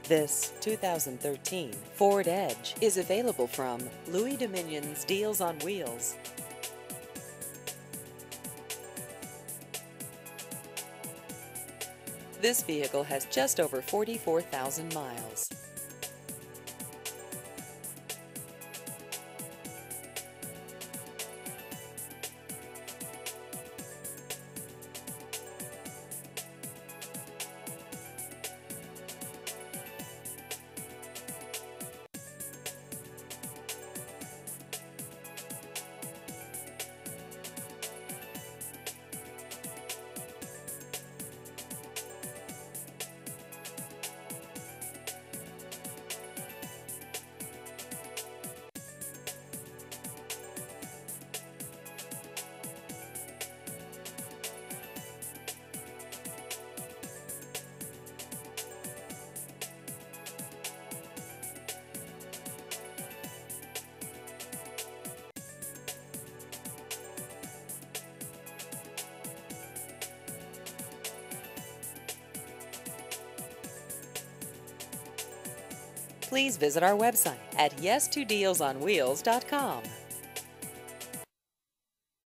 This 2013 Ford Edge is available from Louis Dominion's Deals on Wheels. This vehicle has just over 44,000 miles. Please visit our website at yes2dealsonwheels.com.